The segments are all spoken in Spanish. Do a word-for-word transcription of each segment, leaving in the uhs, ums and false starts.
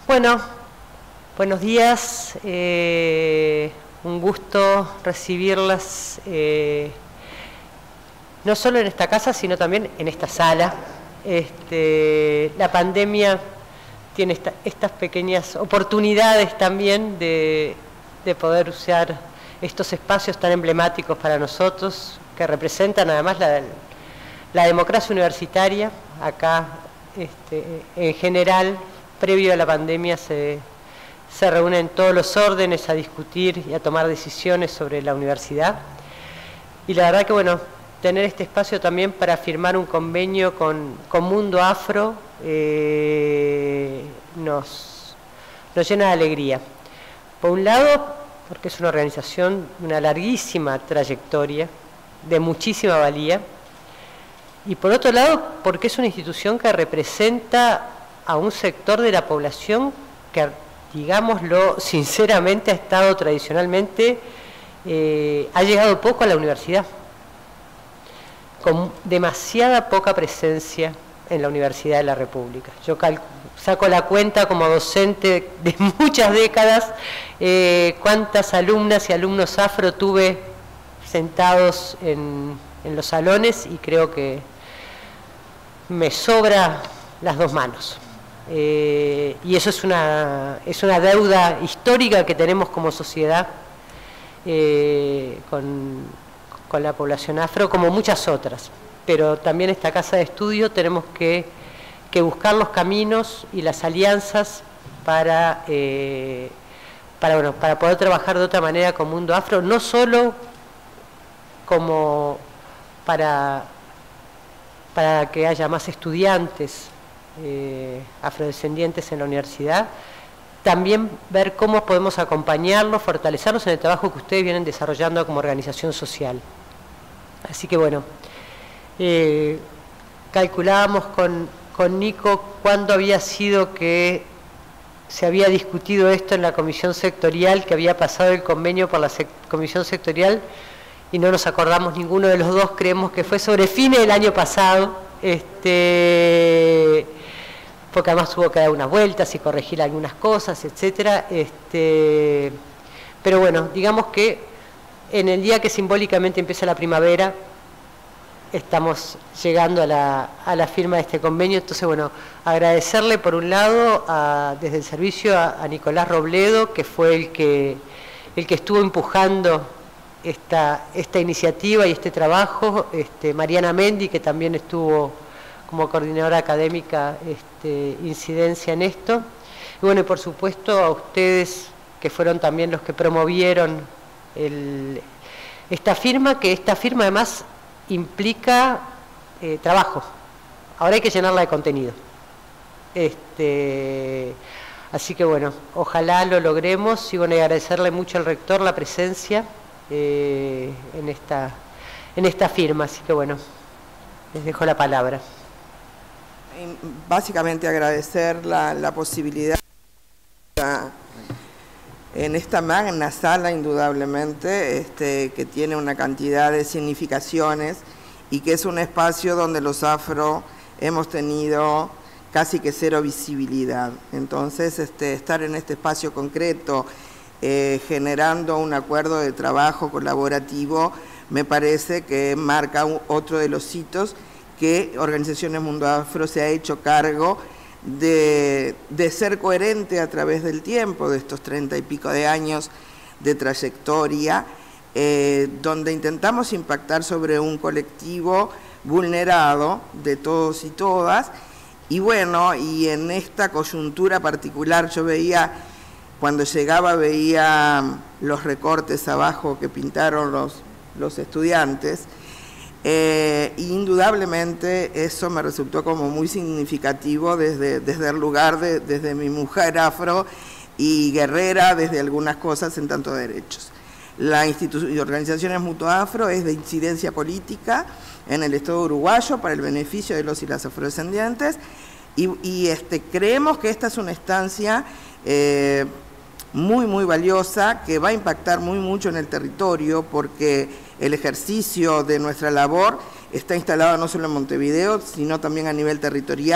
Bueno, buenos días, eh, un gusto recibirlas eh, no solo en esta casa, sino también en esta sala. Este, la pandemia tiene esta, estas pequeñas oportunidades también de, de poder usar estos espacios tan emblemáticos para nosotros, que representan además la, la democracia universitaria. Acá, este, en general, previo a la pandemia, se, se reúnen todos los órdenes a discutir y a tomar decisiones sobre la universidad. Y la verdad que, bueno, tener este espacio también para firmar un convenio con, con Mundo Afro eh, nos, nos llena de alegría. Por un lado, porque es una organización de una larguísima trayectoria, de muchísima valía, y por otro lado, porque es una institución que representa a un sector de la población que, digámoslo sinceramente, ha estado tradicionalmente, eh, ha llegado poco a la universidad, con demasiada poca presencia en la Universidad de la República. Yo saco la cuenta como docente de muchas décadas, eh, cuántas alumnas y alumnos afro tuve sentados en, en los salones, y creo que me sobra las dos manos. Eh, y eso es una, es una deuda histórica que tenemos como sociedad eh, con, con la población afro, como muchas otras. Pero también esta casa de estudio tenemos que, que buscar los caminos y las alianzas para, eh, para, bueno, para poder trabajar de otra manera con Mundo Afro, no solo como para, para que haya más estudiantes Eh, afrodescendientes en la universidad, también ver cómo podemos acompañarlos, fortalecerlos en el trabajo que ustedes vienen desarrollando como organización social. Así que bueno, eh, calculábamos con, con Nico cuándo había sido que se había discutido esto en la comisión sectorial, que había pasado el convenio por la sec comisión sectorial, y no nos acordamos ninguno de los dos, creemos que fue sobre fines del año pasado, este porque además tuvo que dar unas vueltas y corregir algunas cosas, etcétera. Este, pero bueno, digamos que en el día que simbólicamente empieza la primavera, estamos llegando a la, a la firma de este convenio. Entonces, bueno, agradecerle por un lado a, desde el servicio a, a Nicolás Robledo, que fue el que, el que estuvo empujando esta, esta iniciativa y este trabajo, este, Mariana Mendi, que también estuvo como coordinadora académica, este, incidencia en esto. Y bueno, y por supuesto a ustedes, que fueron también los que promovieron el, esta firma, que esta firma además implica eh, trabajo. Ahora hay que llenarla de contenido. Este, así que bueno, ojalá lo logremos, y bueno, y agradecerle mucho al rector la presencia eh, en, esta, en esta firma. Así que bueno, les dejo la palabra. Básicamente agradecer la, la posibilidad la, en esta magna sala, indudablemente, este, que tiene una cantidad de significaciones y que es un espacio donde los afro hemos tenido casi que cero visibilidad. Entonces, este, estar en este espacio concreto, eh, generando un acuerdo de trabajo colaborativo, me parece que marca un, otro de los hitos que Organizaciones Mundo Afro se ha hecho cargo de, de ser coherente a través del tiempo, de estos treinta y pico de años de trayectoria, eh, donde intentamos impactar sobre un colectivo vulnerado de todos y todas. Y bueno, y en esta coyuntura particular yo veía, cuando llegaba veía los recortes abajo que pintaron los, los estudiantes. Eh, indudablemente eso me resultó como muy significativo desde, desde el lugar de desde mi mujer afro y guerrera, desde algunas cosas en tanto derechos. La institución y Organizaciones Mundo Afro es de incidencia política en el Estado uruguayo para el beneficio de los y las afrodescendientes, y, y este, creemos que esta es una instancia eh, muy muy valiosa, que va a impactar muy mucho en el territorio, porque el ejercicio de nuestra labor está instalado no solo en Montevideo, sino también a nivel territorial,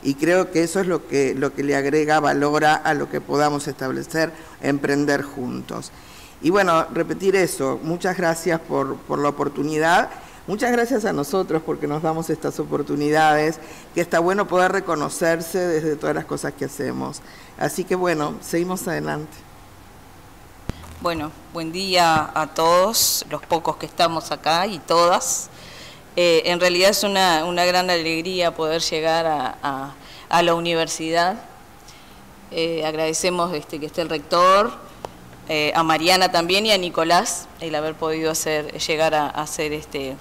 y creo que eso es lo que, lo que le agrega valor a, a lo que podamos establecer, emprender juntos. Y bueno, repetir eso, muchas gracias por, por la oportunidad, muchas gracias a nosotros porque nos damos estas oportunidades, que está bueno poder reconocerse desde todas las cosas que hacemos. Así que bueno, seguimos adelante. Bueno, buen día a todos, los pocos que estamos acá y todas. Eh, en realidad es una, una gran alegría poder llegar a, a, a la universidad. Eh, agradecemos este, que esté el rector, eh, a Mariana también y a Nicolás, el haber podido hacer, llegar a, a hacer este,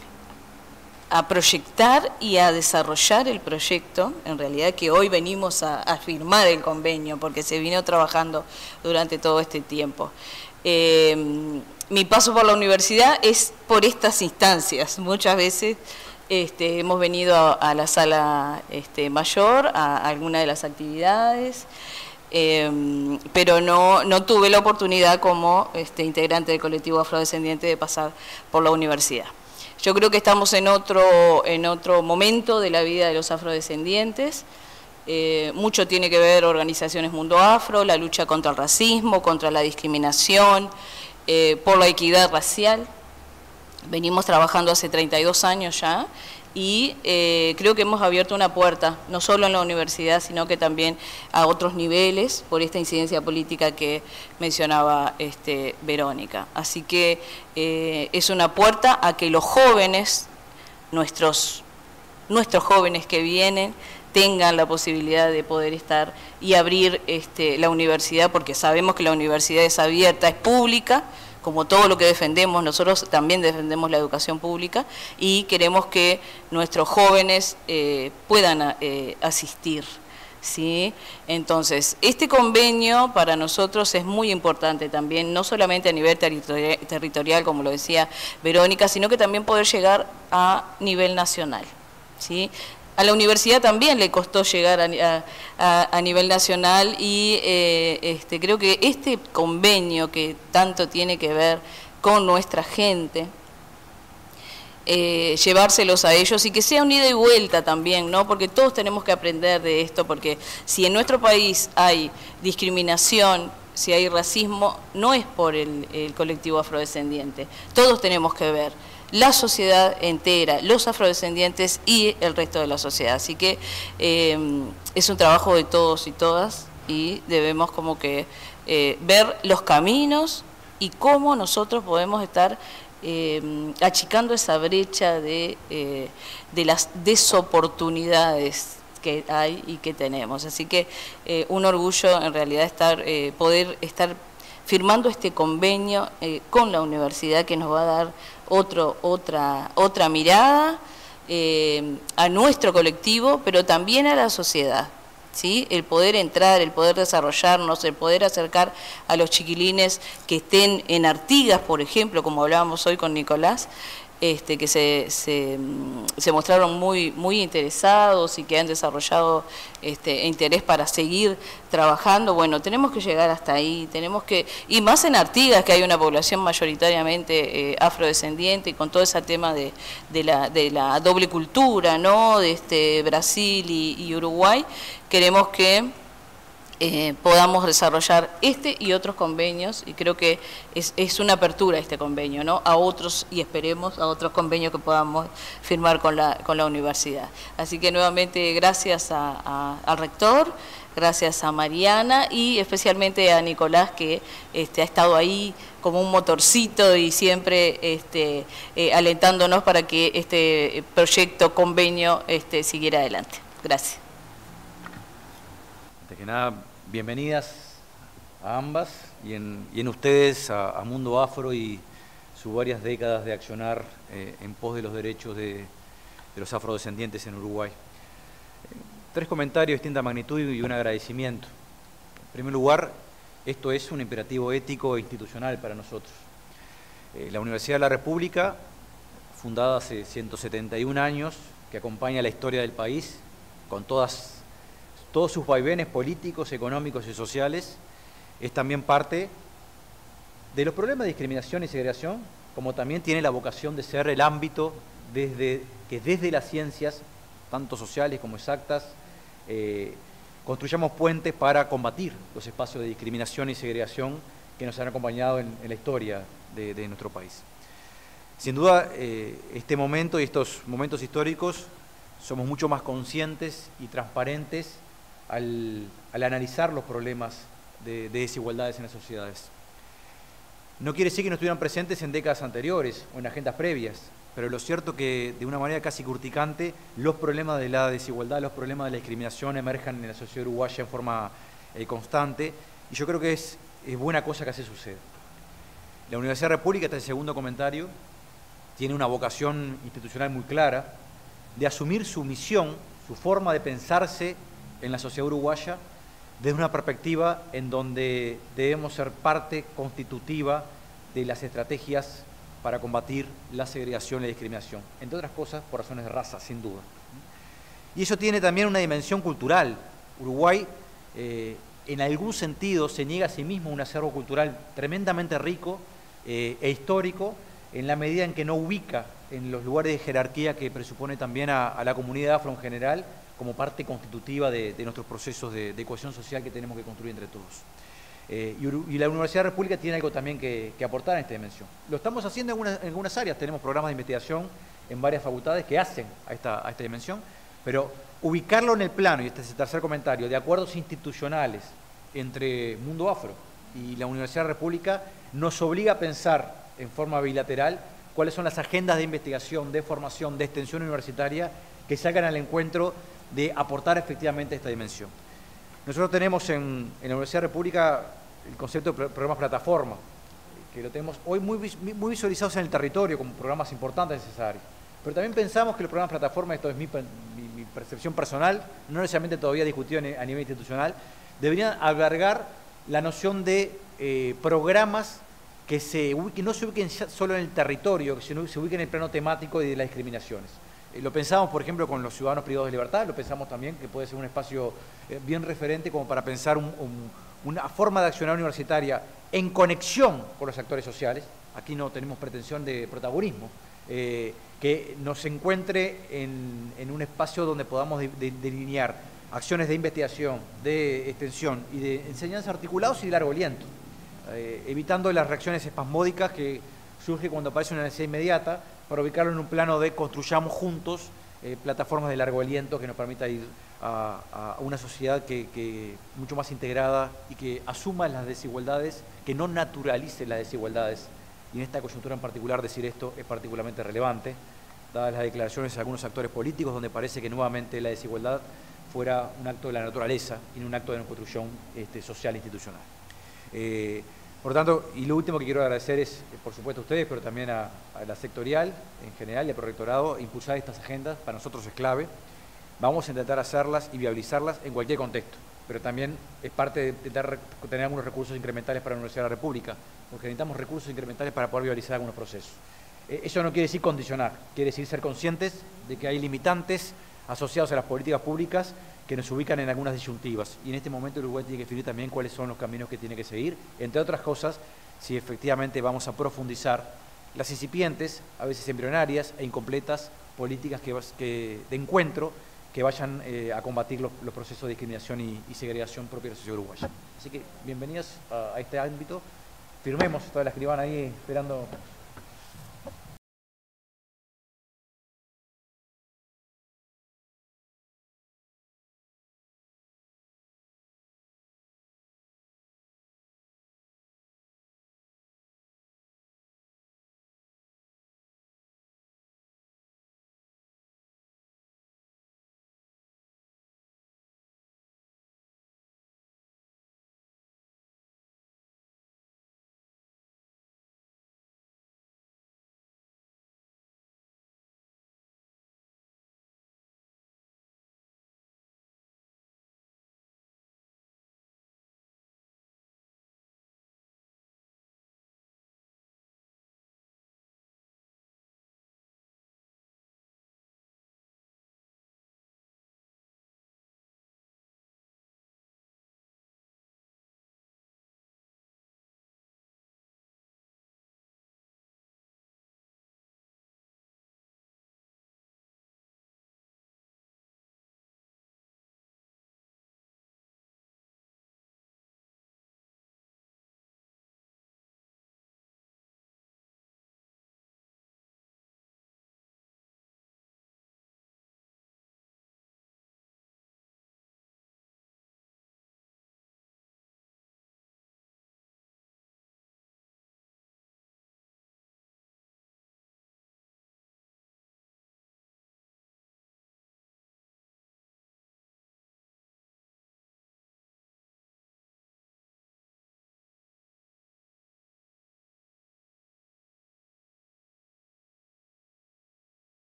a proyectar y a desarrollar el proyecto, en realidad que hoy venimos a, a firmar el convenio, porque se vino trabajando durante todo este tiempo. Eh, mi paso por la universidad es por estas instancias. Muchas veces este, hemos venido a, a la sala este, mayor, a, a alguna de las actividades, eh, pero no, no tuve la oportunidad como este, integrante del colectivo afrodescendiente de pasar por la universidad. Yo creo que estamos en otro, en otro momento de la vida de los afrodescendientes. Eh, mucho tiene que ver Organizaciones Mundo Afro, la lucha contra el racismo, contra la discriminación, eh, por la equidad racial. Venimos trabajando hace treinta y dos años ya y eh, creo que hemos abierto una puerta, no solo en la universidad, sino que también a otros niveles, por esta incidencia política que mencionaba este, Verónica. Así que eh, es una puerta a que los jóvenes, nuestros, nuestros jóvenes que vienen, tengan la posibilidad de poder estar y abrir este, la universidad, porque sabemos que la universidad es abierta, es pública, como todo lo que defendemos, nosotros también defendemos la educación pública y queremos que nuestros jóvenes eh, puedan eh, asistir, ¿sí? Entonces, este convenio para nosotros es muy importante también, no solamente a nivel territorial, territorial, como lo decía Verónica, sino que también poder llegar a nivel nacional, ¿sí? A la universidad también le costó llegar a, a, a nivel nacional y eh, este, creo que este convenio que tanto tiene que ver con nuestra gente, eh, llevárselos a ellos y que sea un ida y vuelta también, ¿no? Porque todos tenemos que aprender de esto, porque si en nuestro país hay discriminación, si hay racismo, no es por el, el colectivo afrodescendiente, todos tenemos que ver. La sociedad entera, los afrodescendientes y el resto de la sociedad. Así que eh, es un trabajo de todos y todas y debemos como que eh, ver los caminos y cómo nosotros podemos estar eh, achicando esa brecha de, eh, de las desoportunidades que hay y que tenemos. Así que eh, un orgullo en realidad estar, eh, poder estar firmando este convenio eh, con la universidad que nos va a dar Otro, otra, otra mirada eh, a nuestro colectivo, pero también a la sociedad, ¿sí? El poder entrar, el poder desarrollarnos, el poder acercar a los chiquilines que estén en Artigas, por ejemplo, como hablábamos hoy con Nicolás, este, que se, se, se mostraron muy, muy interesados y que han desarrollado este, interés para seguir trabajando. Bueno, tenemos que llegar hasta ahí, tenemos que, y más en Artigas, que hay una población mayoritariamente eh, afrodescendiente y con todo ese tema de, de, la, de la doble cultura, ¿no? De este, Brasil y, y Uruguay, queremos que Eh, podamos desarrollar este y otros convenios, y creo que es, es una apertura este convenio, ¿no? A otros, y esperemos a otros convenios que podamos firmar con la, con la universidad. Así que nuevamente gracias a, a, al rector, gracias a Mariana y especialmente a Nicolás, que este, ha estado ahí como un motorcito y siempre este, eh, alentándonos para que este proyecto, convenio, este, siguiera adelante. Gracias. Antes que nada, bienvenidas a ambas y en, y en ustedes a, a Mundo Afro y sus varias décadas de accionar eh, en pos de los derechos de, de los afrodescendientes en Uruguay. Eh, tres comentarios de distinta magnitud y un agradecimiento. En primer lugar, esto es un imperativo ético e institucional para nosotros. Eh, la Universidad de la República, fundada hace ciento setenta y un años, que acompaña la historia del país con todas todos sus vaivenes políticos, económicos y sociales, es también parte de los problemas de discriminación y segregación, como también tiene la vocación de ser el ámbito desde, que desde las ciencias, tanto sociales como exactas, eh, construyamos puentes para combatir los espacios de discriminación y segregación que nos han acompañado en, en la historia de, de nuestro país. Sin duda, eh, este momento y estos momentos históricos somos mucho más conscientes y transparentes al, al analizar los problemas de, de desigualdades en las sociedades. No quiere decir que no estuvieran presentes en décadas anteriores o en agendas previas, pero lo cierto que de una manera casi urticante los problemas de la desigualdad, los problemas de la discriminación emergen en la sociedad uruguaya en forma eh, constante, y yo creo que es, es buena cosa que así suceda. La Universidad República, este es el segundo comentario, tiene una vocación institucional muy clara de asumir su misión, su forma de pensarse en la sociedad uruguaya desde una perspectiva en donde debemos ser parte constitutiva de las estrategias para combatir la segregación y la discriminación, entre otras cosas por razones de raza, sin duda. Y eso tiene también una dimensión cultural. Uruguay, eh, en algún sentido, se niega a sí mismo un acervo cultural tremendamente rico eh, e histórico, en la medida en que no ubica en los lugares de jerarquía que presupone también a, a la comunidad afro en general como parte constitutiva de, de nuestros procesos de, de cohesión social que tenemos que construir entre todos. Eh, y, y la Universidad República tiene algo también que, que aportar en esta dimensión. Lo estamos haciendo en, una, en algunas áreas, tenemos programas de investigación en varias facultades que hacen a esta, a esta dimensión, pero ubicarlo en el plano, y este es el tercer comentario, de acuerdos institucionales entre Mundo Afro y la Universidad República, nos obliga a pensar en forma bilateral cuáles son las agendas de investigación, de formación, de extensión universitaria que salgan al encuentro de aportar efectivamente esta dimensión. Nosotros tenemos en, en la Universidad República el concepto de programas plataforma, que lo tenemos hoy muy, muy visualizados en el territorio como programas importantes necesarios. Pero también pensamos que los programas plataforma, esto es mi, mi, mi percepción personal, no necesariamente todavía discutido a nivel institucional, deberían albergar la noción de eh, programas que, se ubiquen, no se ubiquen solo en el territorio, sino que se ubiquen en el plano temático y de las discriminaciones. Eh, lo pensamos, por ejemplo, con los ciudadanos privados de libertad, lo pensamos también que puede ser un espacio eh, bien referente como para pensar un, un, una forma de accionar universitaria en conexión con los actores sociales. Aquí no tenemos pretensión de protagonismo, eh, que nos encuentre en, en un espacio donde podamos de, de, delinear acciones de investigación, de extensión y de enseñanza articulados y de largo aliento. Eh, evitando las reacciones espasmódicas que surgen cuando aparece una necesidad inmediata, para ubicarlo en un plano de construyamos juntos eh, plataformas de largo aliento que nos permita ir a, a una sociedad que, que mucho más integrada y que asuma las desigualdades, que no naturalice las desigualdades. Y en esta coyuntura en particular decir esto es particularmente relevante, dadas las declaraciones de algunos actores políticos donde parece que nuevamente la desigualdad fuera un acto de la naturaleza y no un acto de una construcción este, social e institucional. Eh, por lo tanto, y lo último que quiero agradecer es, por supuesto a ustedes, pero también a, a la sectorial en general y al prorectorado, impulsar estas agendas para nosotros es clave. Vamos a intentar hacerlas y viabilizarlas en cualquier contexto, pero también es parte de intentar tener algunos recursos incrementales para la Universidad de la República, porque necesitamos recursos incrementales para poder viabilizar algunos procesos. Eh, eso no quiere decir condicionar, quiere decir ser conscientes de que hay limitantes asociados a las políticas públicas que nos ubican en algunas disyuntivas. Y en este momento el Uruguay tiene que definir también cuáles son los caminos que tiene que seguir, entre otras cosas, si efectivamente vamos a profundizar las incipientes, a veces embrionarias e incompletas, políticas que, que, de encuentro que vayan eh, a combatir los, los procesos de discriminación y, y segregación propios de la sociedad uruguaya. Así que bienvenidos a, a este ámbito. Firmemos todas las que van ahí esperando